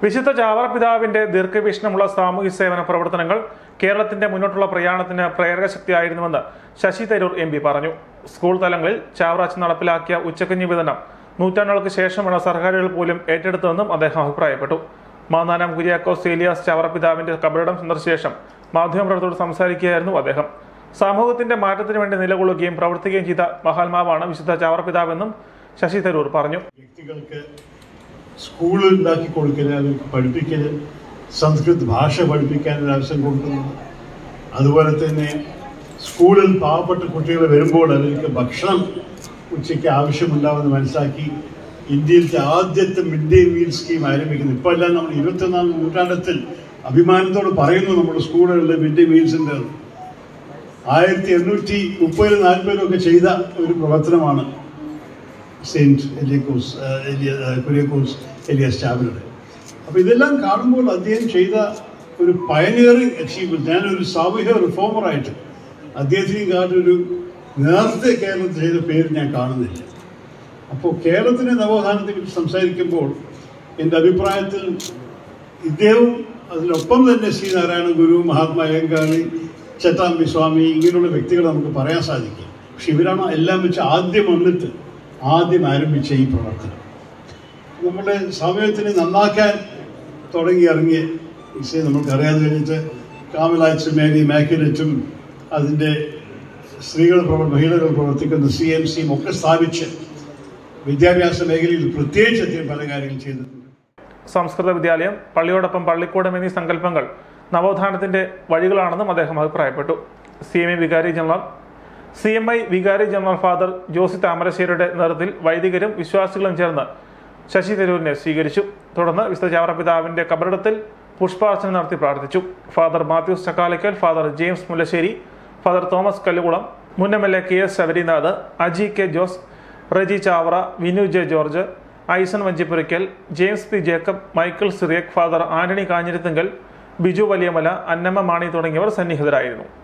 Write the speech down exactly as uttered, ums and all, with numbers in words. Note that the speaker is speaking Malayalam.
വിശുദ്ധ ചാവറ പിതാവിന്റെ ദീർഘവീക്ഷണമുള്ള സാമൂഹ്യ സേവന പ്രവർത്തനങ്ങൾ കേരളത്തിന്റെ മുന്നോട്ടുള്ള പ്രയാണത്തിന് പ്രേരകശക്തിയായിരുന്നുവെന്ന് ശശി തരൂർ എം പി പറഞ്ഞു. സ്കൂൾ തലങ്ങളിൽ ചാവറ നടപ്പിലാക്കിയ ഉച്ചക്കഞ്ഞി വിതരണം നൂറ്റാണ്ടുകൾക്ക് ശേഷമാണ് സർക്കാരുകൾ പോലും ഏറ്റെടുത്തതെന്നും അദ്ദേഹം അഭിപ്രായപ്പെട്ടു. മാന്നാനം കുര്യാക്കോസ് ഏലിയാസ് ചാവറ പിതാവിന്റെ കബറിടം സന്ദർശിച്ച ശേഷം മാധ്യമപ്രവർത്തകരോട് സംസാരിക്കുകയായിരുന്നു അദ്ദേഹം. സമൂഹത്തിന്റെ മാറ്റത്തിന് വേണ്ടി നിലകൊള്ളുകയും പ്രവർത്തിക്കുകയും ചെയ്ത മഹാത്മാവാണ് വിശുദ്ധ ചാവറ പിതാവെന്നും ശശി തരൂർ പറഞ്ഞു. വ്യക്തികൾക്ക് സ്കൂളിൽ ഉണ്ടാക്കി കൊടുക്കല്, അവർക്ക് പഠിപ്പിക്കല്, സംസ്കൃത ഭാഷ പഠിപ്പിക്കാൻ ഒരു അവസരം കൊടുക്കുന്നത്, അതുപോലെ തന്നെ സ്കൂളിൽ പാവപ്പെട്ട കുട്ടികൾ വരുമ്പോൾ അവർക്ക് ഭക്ഷണം ഉച്ചയ്ക്ക് ആവശ്യമുണ്ടാവുമെന്ന് മനസ്സിലാക്കി ഇന്ത്യയിലത്തെ ആദ്യത്തെ മിഡ് ഡേ മീൽ സ്കീം ആരംഭിക്കുന്നു. ഇപ്പോൾ എല്ലാം നമ്മൾ ഇരുപത്തൊന്നാം നൂറ്റാണ്ടത്തിൽ അഭിമാനത്തോട് പറയുന്നു നമ്മുടെ സ്കൂളുകളിലെ മിഡ് ഡേ മീൽസിൻ്റെ ആയിരത്തി എണ്ണൂറ്റി മുപ്പതിലും നാൽപ്പതിലും ഒക്കെ ചെയ്ത ഒരു പ്രവർത്തനമാണ് സെയിൻറ്റ് എലിയക്കോസ് കുര്യാക്കോസ് ഏലിയാസ് ചാവറയുടെ. അപ്പോൾ ഇതെല്ലാം കാണുമ്പോൾ അദ്ദേഹം ചെയ്ത ഒരു പയനിയറിംഗ് അച്ചീവ്മെൻറ്റ്, ഞാനൊരു സാമൂഹ്യ റിഫോമറായിട്ട് അദ്ദേഹത്തിനും കാട്ടൊരു നേരത്തെ കേരളത്തിൽ ചെയ്ത പേര് ഞാൻ കാണുന്നില്ല. അപ്പോൾ കേരളത്തിൻ്റെ നവോത്ഥാനത്തെക്കുറിച്ച് സംസാരിക്കുമ്പോൾ എൻ്റെ അഭിപ്രായത്തിൽ ഇദ്ദേഹവും അതിനൊപ്പം തന്നെ ശ്രീ നാരായണ ഗുരു, മഹാത്മാ അയ്യങ്കാളി, ചട്ടാമ്പി സ്വാമി ഇങ്ങനെയുള്ള വ്യക്തികളെ നമുക്ക് പറയാൻ സാധിക്കും. പക്ഷെ ഇവരാണ് എല്ലാം വെച്ച് ആദ്യം വന്നിട്ട് ആദ്യം ആരംഭിച്ച ഈ പ്രവർത്തനം. നമ്മുടെ സമൂഹത്തിനെ നന്നാക്കാൻ തുടങ്ങി ഇറങ്ങിയ വിഷയം നമുക്കറിയാതെ കഴിഞ്ഞിട്ട് കാമലാറ്റ്സും മേരി മാക്യുലറ്റും അതിൻ്റെ സ്ത്രീകൾ മഹിളകൾ പ്രവർത്തിക്കുന്ന സി എം സിയും ഒക്കെ സ്ഥാപിച്ച് വിദ്യാഭ്യാസ മേഖലയിൽ പ്രത്യേകിച്ച് അദ്ദേഹം പല കാര്യങ്ങൾ ചെയ്തിട്ടുണ്ട്. സംസ്കൃത വിദ്യാലയം, പള്ളിയോടൊപ്പം പള്ളിക്കൂടം എന്നീ സങ്കല്പങ്ങൾ നവോത്ഥാനത്തിന്റെ വഴികളാണെന്നും അദ്ദേഹം അഭിപ്രായപ്പെട്ടു. സി എം ഐ വികാരി ജനറൽ സി എം ഐ വികാരി ജനറൽ ഫാദർ ജോസി താമരശ്ശേരിയുടെ നേതൃത്വത്തിൽ വൈദികരും വിശ്വാസികളും ചേർന്ന് ശശി തരൂരിനെ സ്വീകരിച്ചു. തുടർന്ന് വിശുദ്ധ ചാവറ പിതാവിന്റെ കബറിടത്തിൽ പുഷ്പാർച്ചന നടത്തി പ്രാർത്ഥിച്ചു. Father Mathews Chakkalakkal, father James Mullassery, father Thomas Kallukulam, മുൻ M L A K S Sabarinath, Aji K Jose, Reji Chavara, Vinu J George, Aison Vanchipurackal, James P Jacob, Michael Cyriac, father Antony Kanjirathinkal, Biju Valiyamala, Annamma Mani തുടങ്ങിയവർ സന്നിഹിതരായിരുന്നു.